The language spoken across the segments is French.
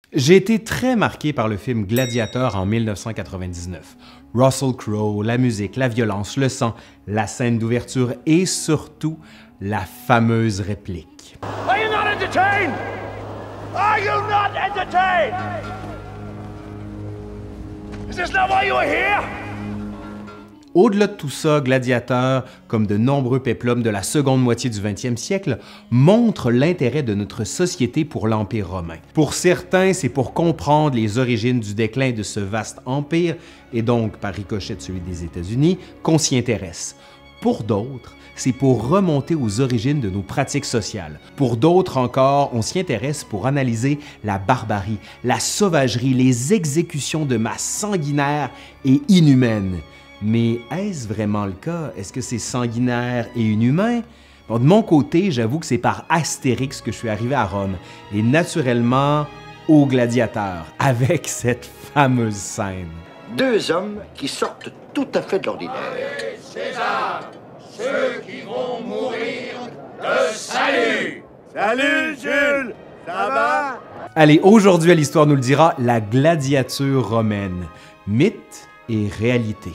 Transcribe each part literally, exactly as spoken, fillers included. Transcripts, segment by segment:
J'ai été très marqué par le film Gladiator en mille neuf cent quatre-vingt-dix-neuf. Russell Crowe, la musique, la violence, le sang, la scène d'ouverture et surtout la fameuse réplique. Are you not entertained? Are you not entertained? Is this not why you are here? Au-delà de tout ça, Gladiateur, comme de nombreux péplums de la seconde moitié du vingtième siècle, montre l'intérêt de notre société pour l'Empire romain. Pour certains, c'est pour comprendre les origines du déclin de ce vaste empire, et donc par ricochet de celui des États-Unis, qu'on s'y intéresse. Pour d'autres, c'est pour remonter aux origines de nos pratiques sociales. Pour d'autres encore, on s'y intéresse pour analyser la barbarie, la sauvagerie, les exécutions de masse sanguinaires et inhumaines. Mais est-ce vraiment le cas? Est-ce que c'est sanguinaire et inhumain? Bon, de mon côté, j'avoue que c'est par Astérix que je suis arrivé à Rome, et naturellement au Gladiateur, avec cette fameuse scène. Deux hommes qui sortent tout à fait de l'ordinaire. César, ceux qui vont mourir te saluent. Salut Jules, ça va? Allez, aujourd'hui à l'Histoire nous le dira, la gladiature romaine, mythe et réalité.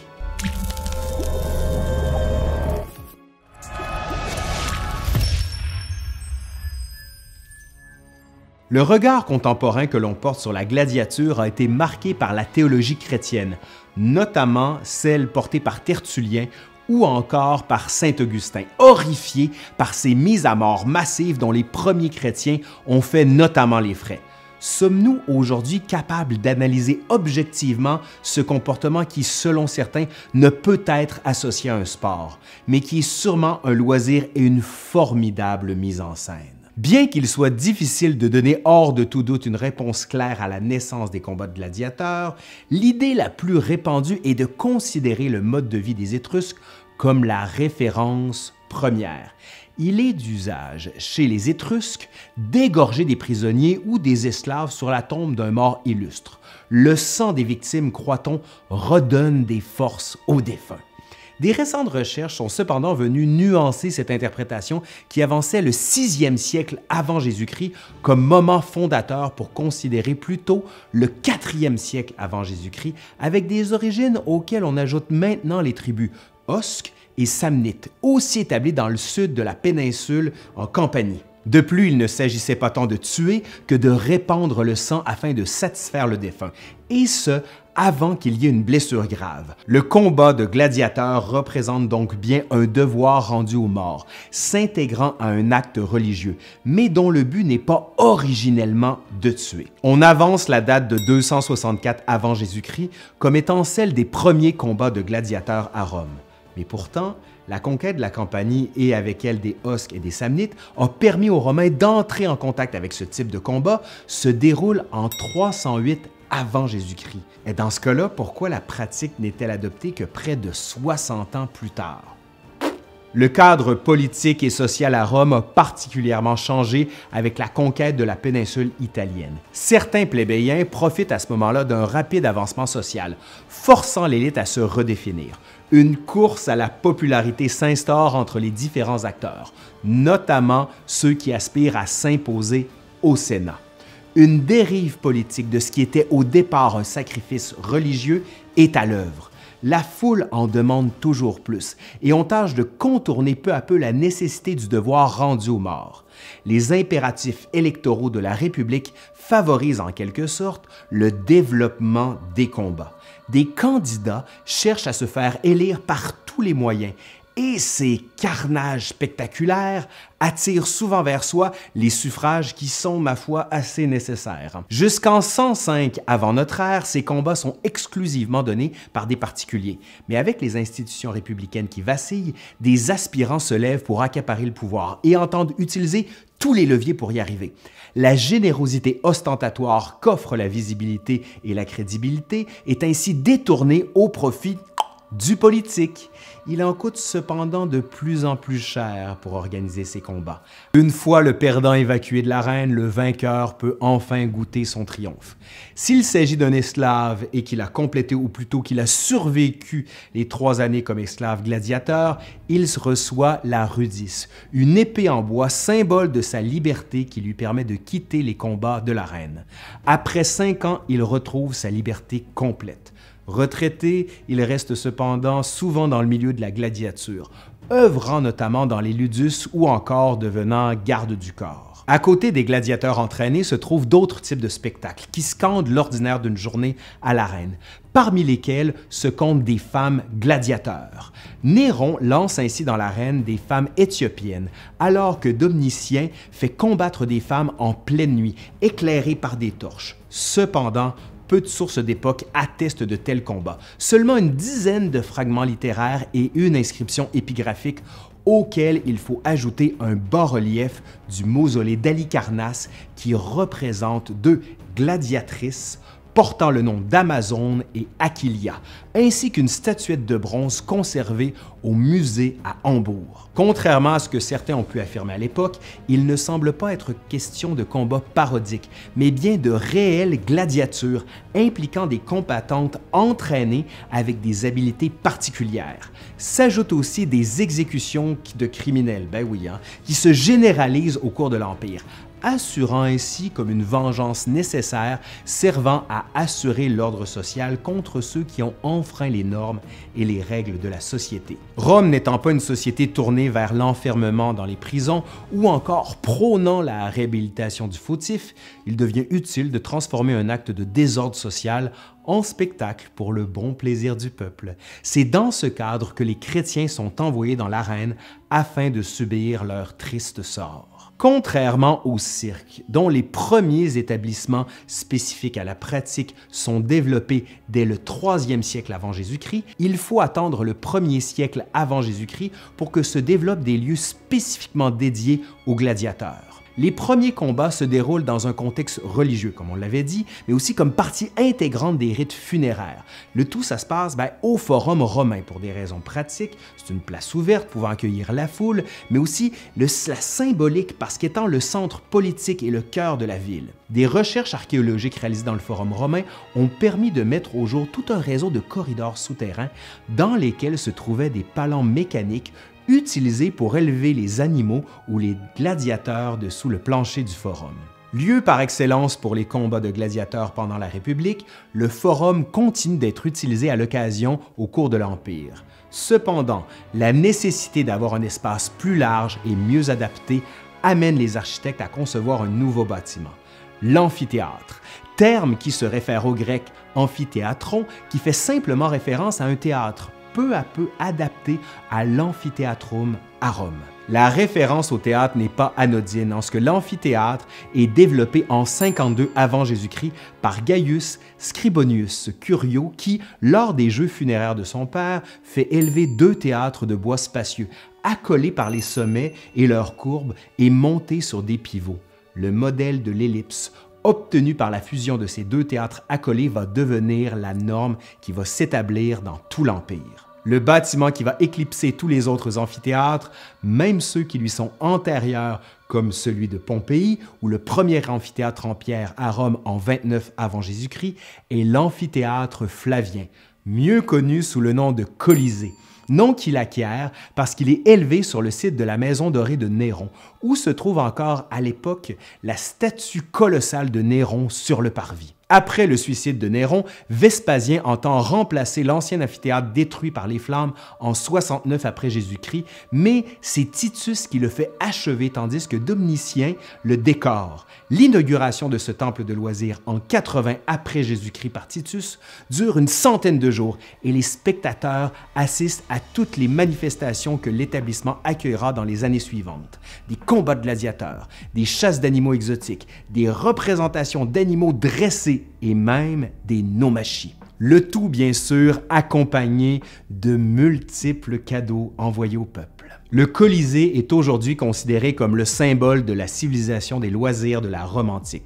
Le regard contemporain que l'on porte sur la gladiature a été marqué par la théologie chrétienne, notamment celle portée par Tertullien ou encore par saint Augustin, horrifié par ces mises à mort massives dont les premiers chrétiens ont fait notamment les frais. Sommes-nous aujourd'hui capables d'analyser objectivement ce comportement qui, selon certains, ne peut être associé à un sport, mais qui est sûrement un loisir et une formidable mise en scène? Bien qu'il soit difficile de donner hors de tout doute une réponse claire à la naissance des combats de gladiateurs, l'idée la plus répandue est de considérer le mode de vie des Étrusques comme la référence première. Il est d'usage chez les Étrusques d'égorger des prisonniers ou des esclaves sur la tombe d'un mort illustre. Le sang des victimes, croit-on, redonne des forces aux défunts. Des récentes recherches sont cependant venues nuancer cette interprétation qui avançait le sixième siècle avant Jésus-Christ comme moment fondateur pour considérer plutôt le quatrième siècle avant Jésus-Christ, avec des origines auxquelles on ajoute maintenant les tribus osques et samnites, aussi établies dans le sud de la péninsule en Campanie. De plus, il ne s'agissait pas tant de tuer que de répandre le sang afin de satisfaire le défunt, et ce, avant qu'il y ait une blessure grave. Le combat de gladiateurs représente donc bien un devoir rendu aux morts, s'intégrant à un acte religieux, mais dont le but n'est pas originellement de tuer. On avance la date de deux cent soixante-quatre avant Jésus-Christ comme étant celle des premiers combats de gladiateurs à Rome. Mais pourtant, la conquête de la Campanie et avec elle des Osques et des Samnites a permis aux Romains d'entrer en contact avec ce type de combat, se déroule en trois cent huit avant Jésus-Christ. Et dans ce cas-là, pourquoi la pratique n'est-elle adoptée que près de soixante ans plus tard? Le cadre politique et social à Rome a particulièrement changé avec la conquête de la péninsule italienne. Certains plébéiens profitent à ce moment-là d'un rapide avancement social, forçant l'élite à se redéfinir. Une course à la popularité s'instaure entre les différents acteurs, notamment ceux qui aspirent à s'imposer au Sénat. Une dérive politique de ce qui était au départ un sacrifice religieux est à l'œuvre. La foule en demande toujours plus et on tâche de contourner peu à peu la nécessité du devoir rendu aux morts. Les impératifs électoraux de la République favorisent en quelque sorte le développement des combats. Des candidats cherchent à se faire élire par tous les moyens et ces carnages spectaculaires attirent souvent vers soi les suffrages qui sont, ma foi, assez nécessaires. Jusqu'en cent cinq avant notre ère, ces combats sont exclusivement donnés par des particuliers. Mais avec les institutions républicaines qui vacillent, des aspirants se lèvent pour accaparer le pouvoir et entendent utiliser tous les leviers pour y arriver. La générosité ostentatoire qu'offre la visibilité et la crédibilité est ainsi détournée au profit du politique. Il en coûte cependant de plus en plus cher pour organiser ces combats. Une fois le perdant évacué de l'arène, le vainqueur peut enfin goûter son triomphe. S'il s'agit d'un esclave et qu'il a complété ou plutôt qu'il a survécu les trois années comme esclave gladiateur, il reçoit la rudis, une épée en bois symbole de sa liberté qui lui permet de quitter les combats de l'arène. Après cinq ans, il retrouve sa liberté complète. Retraité, il reste cependant souvent dans le milieu de la gladiature, œuvrant notamment dans les ludus ou encore devenant garde du corps. À côté des gladiateurs entraînés se trouvent d'autres types de spectacles qui scandent l'ordinaire d'une journée à l'arène, parmi lesquels se comptent des femmes gladiateurs. Néron lance ainsi dans l'arène des femmes éthiopiennes, alors que Domitien fait combattre des femmes en pleine nuit, éclairées par des torches. Cependant, peu de sources d'époque attestent de tels combats. Seulement une dizaine de fragments littéraires et une inscription épigraphique auquel il faut ajouter un bas-relief du mausolée d'Halicarnasse qui représente deux gladiatrices portant le nom d'Amazone et Aquilia, ainsi qu'une statuette de bronze conservée au musée à Hambourg. Contrairement à ce que certains ont pu affirmer à l'époque, il ne semble pas être question de combats parodiques, mais bien de réelles gladiatures impliquant des combattantes entraînées avec des habiletés particulières. S'ajoutent aussi des exécutions de criminels, ben oui, hein, qui se généralisent au cours de l'Empire, assurant ainsi comme une vengeance nécessaire servant à assurer l'ordre social contre ceux qui ont enfreint les normes et les règles de la société. Rome n'étant pas une société tournée vers l'enfermement dans les prisons ou encore prônant la réhabilitation du fautif, il devient utile de transformer un acte de désordre social en spectacle pour le bon plaisir du peuple. C'est dans ce cadre que les chrétiens sont envoyés dans l'arène afin de subir leur triste sort. Contrairement au cirque, dont les premiers établissements spécifiques à la pratique sont développés dès le troisième siècle avant Jésus-Christ, il faut attendre le premier siècle avant Jésus-Christ pour que se développent des lieux spécifiquement dédiés aux gladiateurs. Les premiers combats se déroulent dans un contexte religieux, comme on l'avait dit, mais aussi comme partie intégrante des rites funéraires. Le tout, ça se passe ben, au Forum romain pour des raisons pratiques. C'est une place ouverte pouvant accueillir la foule, mais aussi le, la symbolique parce qu'étant le centre politique et le cœur de la ville. Des recherches archéologiques réalisées dans le Forum romain ont permis de mettre au jour tout un réseau de corridors souterrains dans lesquels se trouvaient des palans mécaniques utilisés pour élever les animaux ou les gladiateurs dessous le plancher du forum. Lieu par excellence pour les combats de gladiateurs pendant la République, le forum continue d'être utilisé à l'occasion au cours de l'Empire. Cependant, la nécessité d'avoir un espace plus large et mieux adapté amène les architectes à concevoir un nouveau bâtiment, l'amphithéâtre, terme qui se réfère au grec amphithéatron, qui fait simplement référence à un théâtre, peu à peu adapté à l'amphithéatrum à Rome. La référence au théâtre n'est pas anodine en ce que l'amphithéâtre est développé en cinquante-deux avant Jésus-Christ par Gaius Scribonius Curio qui, lors des jeux funéraires de son père, fait élever deux théâtres de bois spacieux, accolés par les sommets et leurs courbes et montés sur des pivots. Le modèle de l'ellipse obtenu par la fusion de ces deux théâtres accolés va devenir la norme qui va s'établir dans tout l'Empire. Le bâtiment qui va éclipser tous les autres amphithéâtres, même ceux qui lui sont antérieurs, comme celui de Pompéi ou le premier amphithéâtre en pierre à Rome en vingt-neuf avant Jésus-Christ, est l'amphithéâtre Flavien, mieux connu sous le nom de Colisée, nom qu'il acquiert parce qu'il est élevé sur le site de la maison dorée de Néron, où se trouve encore à l'époque la statue colossale de Néron sur le parvis. Après le suicide de Néron, Vespasien entend remplacer l'ancien amphithéâtre détruit par les flammes en soixante-neuf après Jésus-Christ, mais c'est Titus qui le fait achever tandis que Domitien le décore. L'inauguration de ce temple de loisirs en quatre-vingts après Jésus-Christ par Titus dure une centaine de jours et les spectateurs assistent à toutes les manifestations que l'établissement accueillera dans les années suivantes. Des combats de gladiateurs, des chasses d'animaux exotiques, des représentations d'animaux dressés et même des nomachis. Le tout, bien sûr, accompagné de multiples cadeaux envoyés au peuple. Le Colisée est aujourd'hui considéré comme le symbole de la civilisation des loisirs de la Rome antique.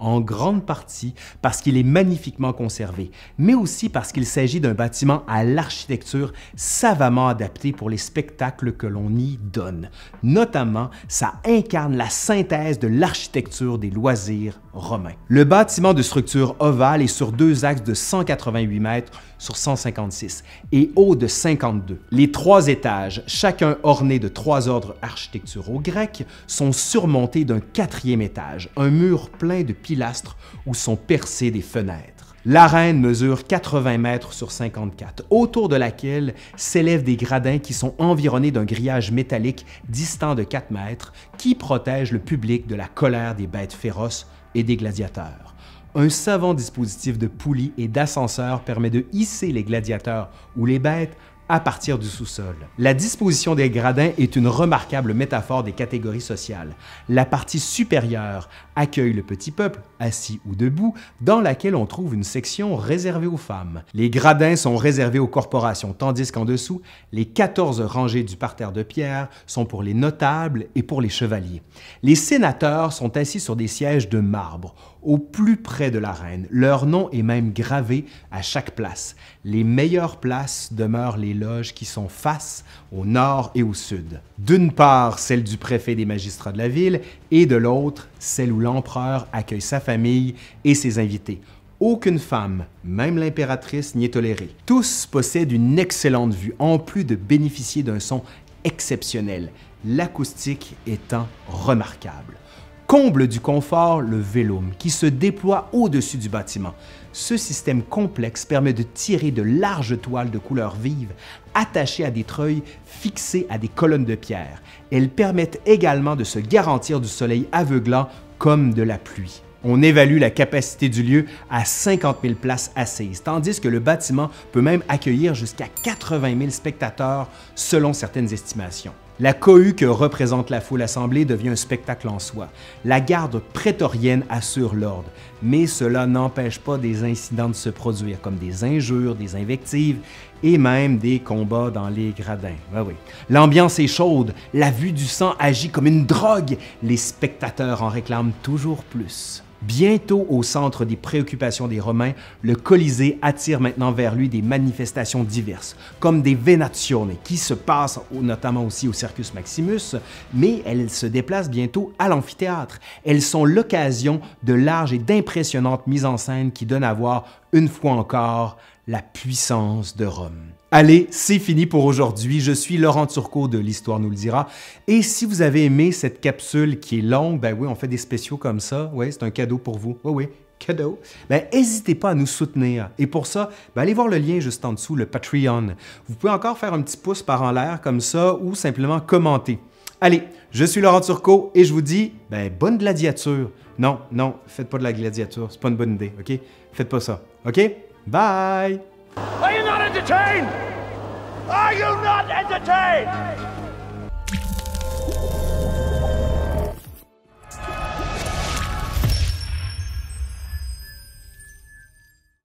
en grande partie parce qu'il est magnifiquement conservé, mais aussi parce qu'il s'agit d'un bâtiment à l'architecture savamment adapté pour les spectacles que l'on y donne. Notamment, ça incarne la synthèse de l'architecture des loisirs romains. Le bâtiment de structure ovale est sur deux axes de cent quatre-vingt-huit mètres sur cent cinquante-six et haut de cinquante-deux. Les trois étages, chacun orné de trois ordres architecturaux grecs, sont surmontés d'un quatrième étage, un mur plein de pilastres où sont percées des fenêtres. L'arène mesure quatre-vingts mètres sur cinquante-quatre, autour de laquelle s'élèvent des gradins qui sont environnés d'un grillage métallique distant de quatre mètres qui protège le public de la colère des bêtes féroces et des gladiateurs. Un savant dispositif de poulies et d'ascenseurs permet de hisser les gladiateurs ou les bêtes à partir du sous-sol. La disposition des gradins est une remarquable métaphore des catégories sociales. La partie supérieure accueille le petit peuple, assis ou debout, dans laquelle on trouve une section réservée aux femmes. Les gradins sont réservés aux corporations, tandis qu'en dessous, les quatorze rangées du parterre de pierre sont pour les notables et pour les chevaliers. Les sénateurs sont assis sur des sièges de marbre, au plus près de l'arène. Leur nom est même gravé à chaque place. Les meilleures places demeurent les loges qui sont face au nord et au sud. D'une part, celle du préfet des magistrats de la ville et de l'autre, celle où l'empereur accueille sa famille et ses invités. Aucune femme, même l'impératrice, n'y est tolérée. Tous possèdent une excellente vue, en plus de bénéficier d'un son exceptionnel, l'acoustique étant remarquable. Comble du confort, le vélum, qui se déploie au-dessus du bâtiment. Ce système complexe permet de tirer de larges toiles de couleurs vives attachées à des treuils fixés à des colonnes de pierre. Elles permettent également de se garantir du soleil aveuglant comme de la pluie. On évalue la capacité du lieu à cinquante mille places assises, tandis que le bâtiment peut même accueillir jusqu'à quatre-vingt mille spectateurs selon certaines estimations. La cohue que représente la foule assemblée devient un spectacle en soi. La garde prétorienne assure l'ordre, mais cela n'empêche pas des incidents de se produire, comme des injures, des invectives et même des combats dans les gradins. Ah oui. L'ambiance est chaude, la vue du sang agit comme une drogue, les spectateurs en réclament toujours plus. Bientôt au centre des préoccupations des Romains, le Colisée attire maintenant vers lui des manifestations diverses, comme des Venazioni, qui se passent notamment aussi au Circus Maximus, mais elles se déplacent bientôt à l'amphithéâtre. Elles sont l'occasion de larges et d'impressionnantes mises en scène qui donnent à voir, une fois encore, la puissance de Rome. Allez, c'est fini pour aujourd'hui. Je suis Laurent Turcot de l'Histoire nous le dira. Et si vous avez aimé cette capsule qui est longue, ben oui, on fait des spéciaux comme ça. Oui, c'est un cadeau pour vous. Oui, oui, cadeau. Ben, n'hésitez pas à nous soutenir. Et pour ça, ben, allez voir le lien juste en dessous, le Patreon. Vous pouvez encore faire un petit pouce par en l'air comme ça ou simplement commenter. Allez, je suis Laurent Turcot et je vous dis, ben, bonne gladiature. Non, non, faites pas de la gladiature. C'est pas une bonne idée, OK? Faites pas ça, OK? Bye! Are you not entertained? Are you not entertained?